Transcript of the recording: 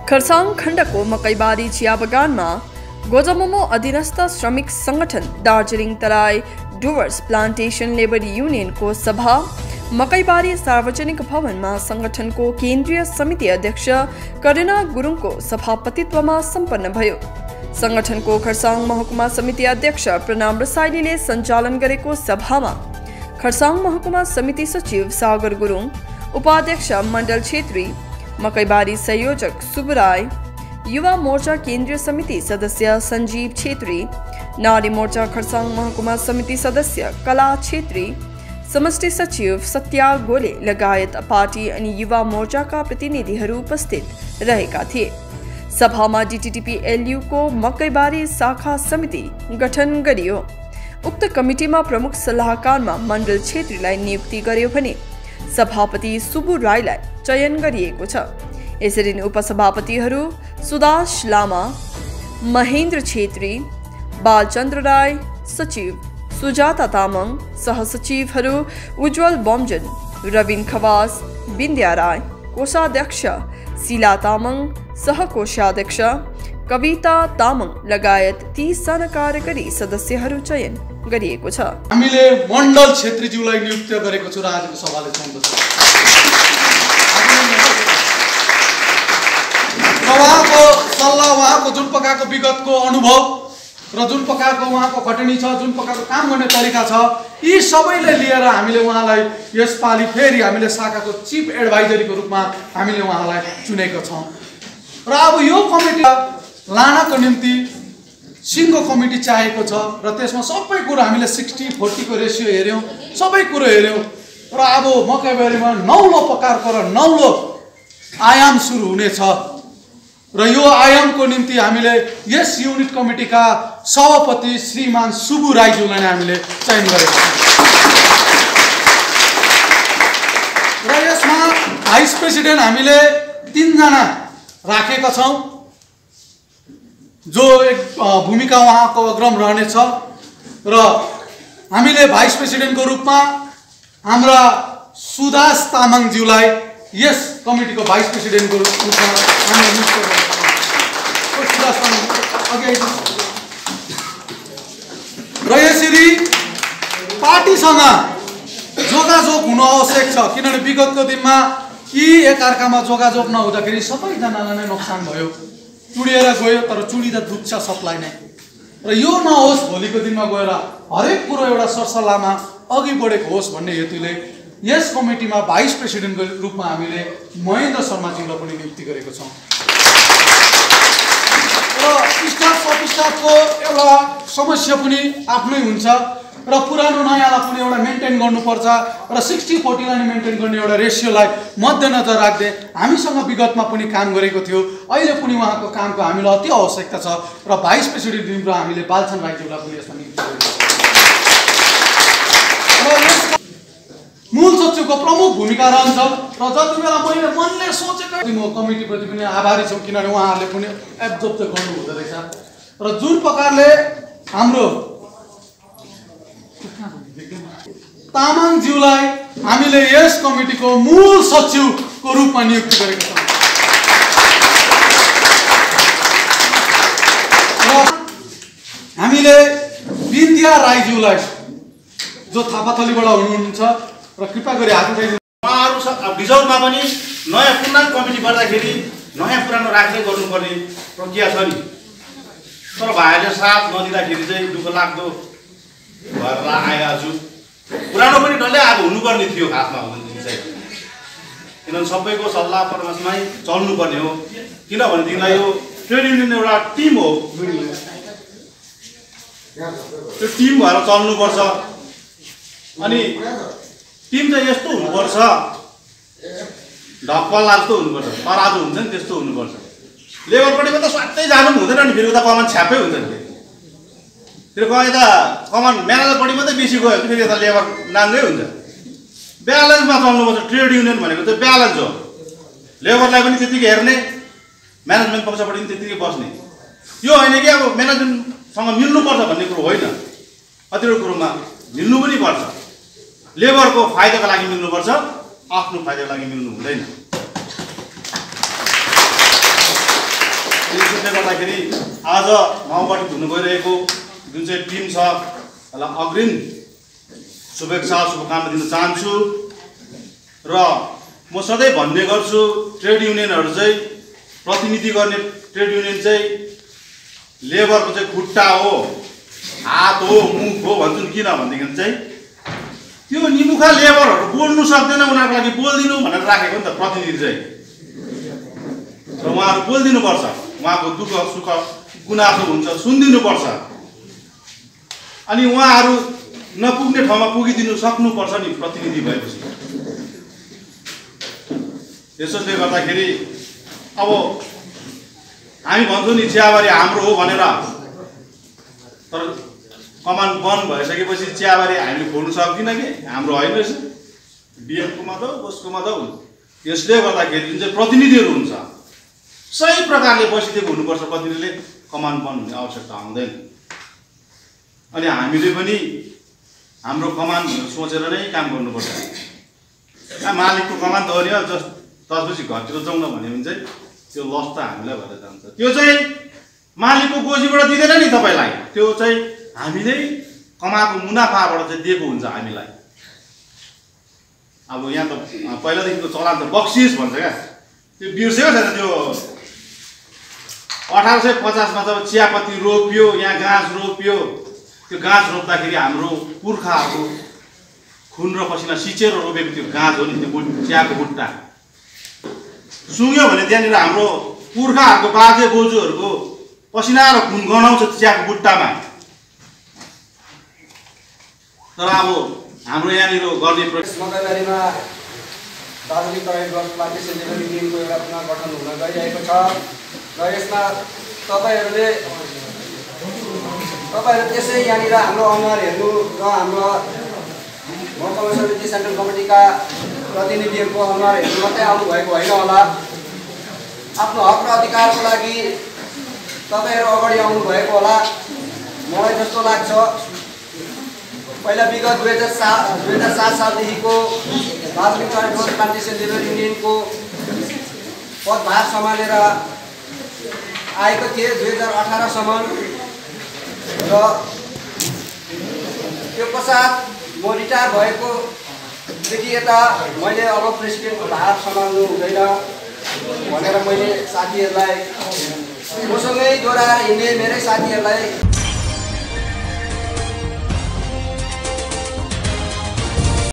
खरसाङ खण्डको मकैबारी चिया बगानमा गोजमोमो अधीनस्थ श्रमिक संगठन दार्जिलिङ तराई डुवर्स प्लान्टेशन लेबर युनियनको सभा मकैबारी सार्वजनिक भवनमा संगठनको केन्द्रीय समिति अध्यक्ष करुणा गुरुङको सभापतित्वमा सम्पन्न भयो। संगठनको खरसाङ महकुमा समिति अध्यक्ष प्रणाम रसाइलीले सञ्चालन गरेको सभामा खरसाङ महकुमा समिति सचिव सागर गुरुङ, उपाध्यक्ष मण्डल छेत्री, मकैबारी संयोजक सुबराय, युवा मोर्चा केन्द्रीय समिति सदस्य संजीव छेत्री, नारी मोर्चा खरसाङ महकुमा समिति सदस्य कला छेत्री, समष्टि सचिव सत्या गोले लगायत पार्टी अनि युवा मोर्चाका प्रतिनिधिहरू उपस्थित रहेका थिए। सभामा डीटीटीपी एलयू को मकैबारी शाखा समिति गठन गरियो। उक्त कमिटीमा प्रमुख सल्लाहकारमा मण्डल छेत्रीलाई नियुक्ति गर्यो भने सभापति सुबु राईलाई चयन गरिएको छ। यसरी नै उपसभापतिहरू सुदास लामा, महेन्द्र छेत्री, बालचन्द्र राई, सचिव सुजाता तामाङ, सहसचिवहरू उज्जवल बमजन, रविन खवास, बिन्द्या राई, कोषाध्यक्ष शीला तामाङ, सहकोषाध्यक्ष कविता तामाङ लगायत 30 जना कार्यकारी सदस्यहरू चयन गरिएको छ। हामीले मण्डल छेत्रीज्यूलाई नियुक्त गरेको छु र आजको सभाले सम्बोधन उहाँको सल्लाह, उहाँको जुन प्रकारको विगतको अनुभव र जुन प्रकारको उहाँको खटनी छ, जुन प्रकारको काम गर्ने तरिका छ, यी सबैले लिएर हामीले उहाँलाई यसपालि फेरि हामीले शाखाको चिफ एडभाइजरीको रूपमा हामीले उहाँलाई चुनेको छौँ। र अब यो कमिटी लानको निम्ति सिङ्गो कमिटी चाहिएको छ र त्यसमा सबै कुरो हामीले 60-40 को रेसियो हेऱ्यौँ, सबै कुरो हेऱ्यौँ र अब मकैबारीमा नौलो प्रकारको र नौलो आयाम सुरु हुनेछ र यो आयामको निम्ति हामीले यस युनिट कमिटीका सभापति श्रीमान सुबु राईज्यूलाई हामीले चयन गरेका छौँ र यसमा भाइस प्रेसिडेन्ट हामीले 3 जना राखेका छौँ जो एक भूमिका उहाँको अग्रम रहनेछ र हामीले भाइस प्रेसिडेन्टको रूपमा हाम्रा सुदास तामाङज्यूलाई यस कमिटीको भाइस प्रेसिडेन्टको रूपमा हामीले नियुक्त गरेका छौँ। सुदास तामाङ अघि आइदिनुहोस्। र यसरी पार्टीसँग जोगाजोग हुन आवश्यक छ, किनभने विगतको दिनमा यी एकअर्कामा जोगाजोग नहुँदाखेरि सबैजनालाई नै नोक्सान भयो, चुडिएर गयो। तर चुडिँदा दुख्छ सबलाई नै र यो नहोस्, भोलिको दिनमा गएर हरेक कुरो एउटा सरसल्लाहमा अघि बढेको होस् भन्ने हेतुले यस कमिटीमा भाइस प्रेसिडेन्टको रूपमा हामीले महेन्द्र शर्माज्यूलाई पनि नियुक्ति गरेको छौँ। र स्टाफको एउटा समस्या पनि आफ्नै हुन्छ र पुरानो नयाँलाई पनि एउटा मेन्टेन गर्नुपर्छ र 60-40 लाई मेन्टेन गर्ने एउटा रेसियोलाई मध्यनजर राख्दै हामीसँग विगतमा पनि काम गरेको थियो, अहिले पनि उहाँको कामको हामीलाई अति आवश्यकता छ र भाइस प्रेसिडेन्ट हामीले बालचन्द्र राईज्यूलाई पनि यसमा नियुक्ति गरेको छ। र मूल सचिवको प्रमुख भूमिका रहन्छ र जति बेला मैले मनले सोचेको म कमिटीप्रति पनि आभारी छु, किनभने उहाँहरूले पनि एब्जर्भ चाहिँ गर्नु हुँदो रहेछ र जुन प्रकारले हाम्रो तामाङज्यूलाई हामीले यस कमिटीको मूल सचिवको रूपमा नियुक्ति गरेका छौँ र हामीले बिन्द्या राईज्यूलाई जो थापाथलीबाट हुनुहुन्छ र कृपा गरी हात उठाइदिनु। उहाँहरू बिजौलमा पनि नयाँ पूर्णाङ्ग कमिटी गर्दाखेरि नयाँ पुरानो राख्दै गर्नुपर्ने प्रक्रिया छ नि, तर भाइले साथ नदिँदाखेरि चाहिँ दुःख लाग्दो भएर आएका छु। पुरानो पनि डल्लै अब हुनुपर्ने थियो खासमा भनेदेखि चाहिँ, किनभने सबैको सल्लाह परामर्शमै चल्नुपर्ने हो। किनभनेदेखिलाई यो ट्रेड युनियन एउटा टिम हो, त्यो टिम भएर चल्नुपर्छ। अनि टिम चाहिँ यस्तो हुनुपर्छ, ढक्कला जस्तो हुनुपर्छ, तराजु हुन्छ नि त्यस्तो हुनुपर्छ। लेबरपट्टिमा त स्वाटै जानु पनि हुँदैन नि, फेरि उता कमान छ्यापै हुन्छ नि, फेरि यता कमान म्यानेजरपट्टि मात्रै बेसी गयो फेरि यता लेबर नाङ्गै हुन्छ। ब्यालेन्समा चल्नुपर्छ। ट्रेड युनियन भनेको चाहिँ ब्यालेन्स हो, लेबरलाई पनि त्यतिकै हेर्ने, म्यानेजमेन्ट पक्षपट्टि पनि त्यतिकै बस्ने। यो होइन कि अब म्यानेजमेन्टसँग मिल्नुपर्छ भन्ने कुरो होइन, कतिवटा कुरोमा मिल्नु पनि पर्छ। लेबरको फाइदाको लागि मिल्नुपर्छ, आफ्नो फाइदाको लागि मिल्नु हुँदैन। त्यसले गर्दाखेरि आज नवगठित हुन गइरहेको जुन चाहिँ टिम छ यसलाई अग्रिम शुभेच्छा शुभकामना दिन चाहन्छु र म सधैँ भन्ने गर्छु ट्रेड युनियनहरू चाहिँ प्रतिनिधि गर्ने ट्रेड युनियन चाहिँ लेबरको चाहिँ खुट्टा हो, हात हो, मुख हो भन्छन्। किन भनेदेखि चाहिँ त्यो निमुखा लेबरहरू बोल्नु सक्दैन, उनीहरूको लागि बोलिदिनु भनेर राखेको नि त प्रतिनिधि चाहिँ। र उहाँहरू बोलिदिनुपर्छ, उहाँको दुःख सुख गुनासो हुन्छ सुनिदिनुपर्छ, अनि उहाँहरू नपुग्ने ठाउँमा पुगिदिनु सक्नुपर्छ नि प्रतिनिधि भएपछि। त्यसोले गर्दाखेरि अब हामी भन्छौँ नि चियाबारी हाम्रो हो भनेर, तर कमान बन्द भइसकेपछि चियाबारी हामीले खोल्नु सक्दिनँ कि हाम्रो होइन रहेछ, बिएफकोमा जाऊ कसकोमा जाऊ। यसले गर्दाखेरि जुन चाहिँ प्रतिनिधिहरू हुन्छ सही प्रकारले बसिदिएको हुनुपर्छ, प्रतिनिधिले कमान बन्द हुने आवश्यकता हुँदैन। अनि हामीले पनि हाम्रो कमान सोचेर नै काम गर्नुपर्छ। मालिकको कमान त हो नि, त्यसपछि घरतिर जाउँ न भन्यो भने चाहिँ त्यो लस त हामीलाई भएर जान्छ। त्यो चाहिँ मालिकको गोजीबाट दिँदैन नि तपाईँलाई, त्यो चाहिँ हामीले कमाएको मुनाफाबाट चाहिँ दिएको हुन्छ हामीलाई। अब यहाँ त पहिलादेखिको चलान त बक्सिस भन्छ क्या, त्यो बिर्सेको छैन। त्यो 1850मा जब चियापत्ती रोप्यो, यहाँ गाँस रोप्यो, त्यो गाँस रोप्दाखेरि हाम्रो पुर्खाहरूको खुन र पसिना सिचेर रोपेको त्यो गाँस हो नि, त्यो चियाको बुट्टा सुँग्यो भने त्यहाँनिर हाम्रो पुर्खाहरूको बाजे बोजूहरूको पसिना र खुन गनाउँछ चियाको बुट्टामा। तर अब हाम्रो यहाँनिर गर्ने मकैबारीमा दार्जिलिङ तराई डुवर्स प्लान्टेसन लेबर युनियनको एउटा पुनर्गठन हुन गइरहेको छ र यसमा तपाईँहरू त्यसै यहाँनिर हाम्रो अनुहार हेर्नु र हाम्रो महकुमा समिति सेन्ट्रल कमिटीका प्रतिनिधिहरूको अनुहार हेर्नु मात्रै आउनुभएको होइन होला। आफ्नो हक र अधिकारको लागि तपाईँहरू अगाडि आउनुभएको होला मलाई जस्तो लाग्छ। पहिला विगत 2007 सालदेखिको दार्जिलिङ तराई डुवर्स प्लान्टेसन लेबर युनियनको पदभार सम्हालेर आएको थिएँ 2018सम्म र त्यो पश्चात म रिटायर भएकोदेखि यता मैले अब प्रेसिडेन्टको भार सम्हाल्नु हुँदैन भनेर मैले साथीहरूलाई मसँगै जोडाएर हिँड्ने मेरै साथीहरूलाई